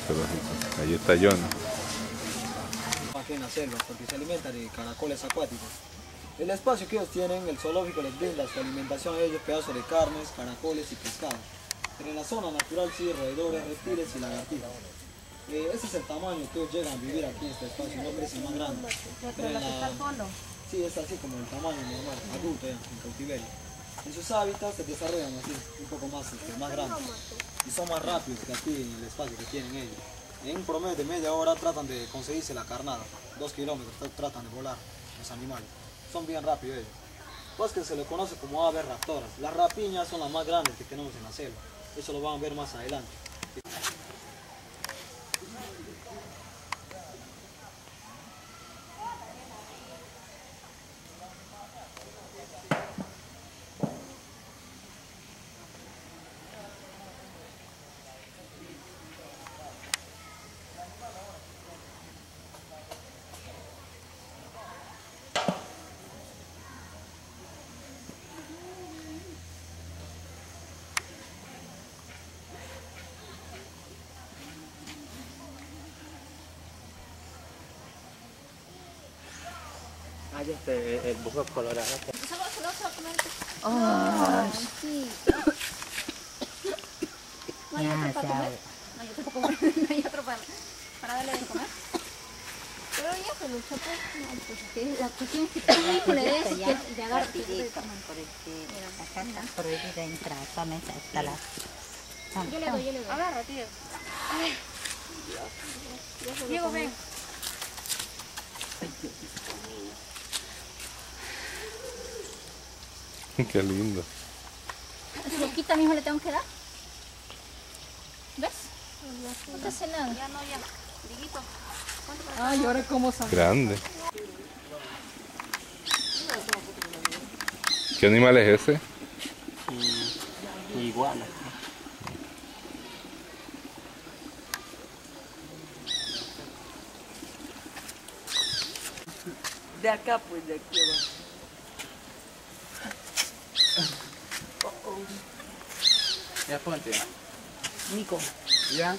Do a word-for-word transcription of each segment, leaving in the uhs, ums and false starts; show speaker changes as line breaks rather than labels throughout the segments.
zoológico. Ahí está John.
Aquí en la selva, porque se alimentan de caracoles acuáticos. El espacio que ellos tienen, el zoológico les brinda su alimentación a ellos, pedazos de carnes, caracoles y pescado. Pero en la zona natural sí, roedores, reptiles y lagartijas. Eh, ese es el tamaño que ellos llegan a vivir aquí en este espacio, no crecen más grandes. Pero en la... Sí, es así como el tamaño normal, adulto ya, en cautiverio. En sus hábitats se desarrollan así, un poco más, este, más grandes. Y son más rápidos que aquí en el espacio que tienen ellos. En un promedio de media hora tratan de conseguirse la carnada, dos kilómetros, tratan de volar los animales. Son bien rápidos ellos. Pues que se les conoce como aves raptoras. Las rapiñas son las más grandes que tenemos en la selva. Eso lo van a ver más adelante.
Ah, ya este, el bujo colorado.
Oh,
Sí. No hay
ya
otro para comer.
sabe.
No hay otro para comer. No hay otro para, para darle de comer. Pero ya se luchó, pues. No, pues que la cuestión es que tú le des y que le agarre.
Rapidito, prohibida, acá está prohibida entrar, esta mesa está la...
Yo le doy, yo le doy. Agarra, tío. Ay, Dios. Diego, ven.
Qué lindo.
¿Su boquita mismo le tengo que dar? ¿Ves? No te hace nada. Ya no, ya. Diguito.
Ay, ahora cómo sabe.
Grande. ¿Qué animal es ese?
Mm, iguana.
De acá, pues, de aquí abajo.
Ya ponte.
Nico.
Ya.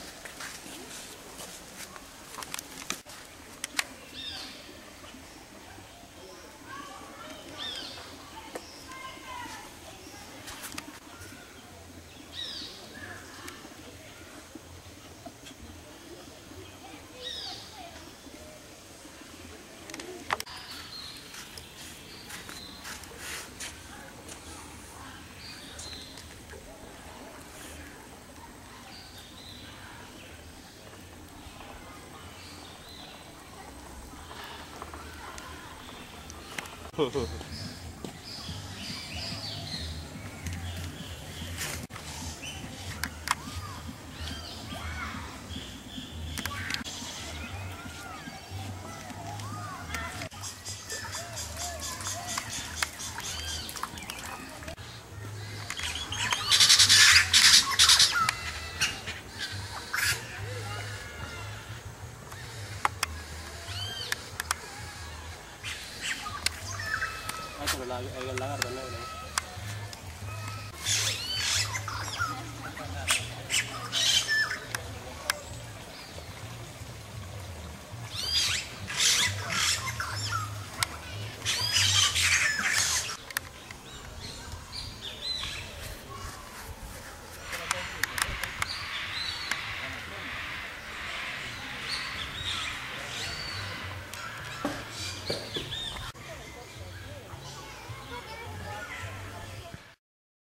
Ah, pero la, el lagarto negro.